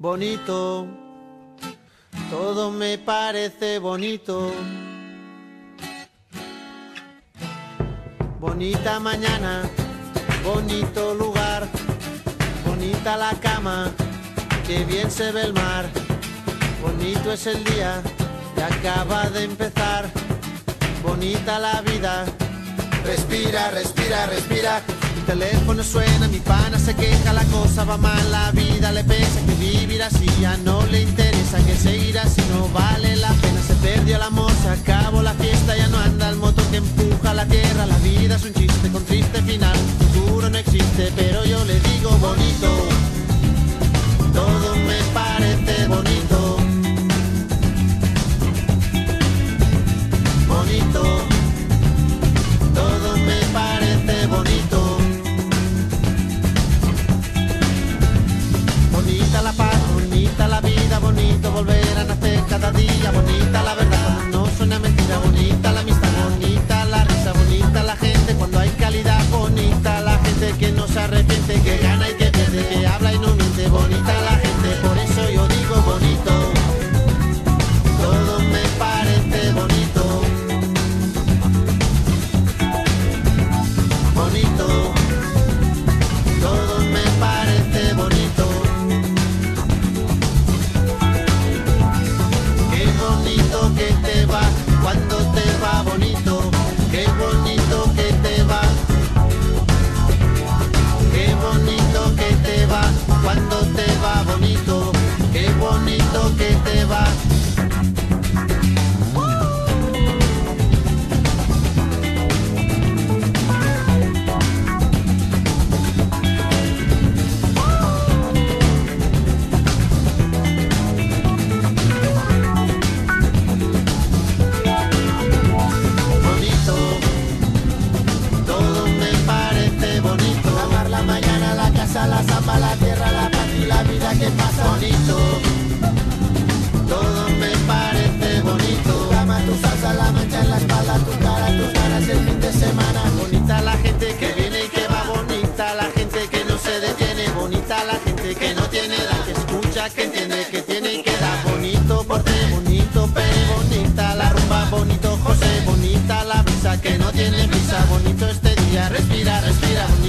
bonito, todo me parece bonito. Bonita mañana, bonito lugar, bonita la cama, que bien se ve el mar. Bonito es el día que acaba de empezar, bonita la vida. Respira, respira, respira. Mi teléfono suena, mi pana se queja, la cosa va mal, la vida le pesa, que vivir así ya no le interesa, que seguir así no vale la pena. Se perdió el amor, se acabó la fiesta, ya no anda el motor que empuja la tierra. La vida es un chiste con triste final, futuro no existe, pero yo le digo bonito, todo me parece bonito. Bonito, todo me parece bonito. Bonita la paz, bonita la vida, bonito volver a nacer cada día. Bonita la verdad cuando no suena mentira, bonita la amistad, bonita la risa, bonita la gente cuando hay calidad. Bonita la gente que no se arrepiente, que gana y que pierde, que habla y no miente. Bonita la gente, por eso yo digo bonito, todo me parece bonito. Bonito, todo me parece bonito. Qué bonito que te va cuando te va bonito. Qué bonito que te va. Qué bonito que te va cuando te va bonito. Qué bonito que te va. La zamba, la tierra, la paz y la vida que pasa. Bonito, todo me parece bonito. Tu cama, tu salsa, la mancha en la espalda, tu cara, tus ganas el fin de semana. Bonita la gente que viene y que va, bonita la gente que no se detiene, bonita la gente que no tiene edad, que escucha, que entiende, que tiene y que da. Bonito porte, bonito Pere, bonita la rumba, bonito José, bonita la brisa que no tiene prisa. Bonito este día, respira, respira.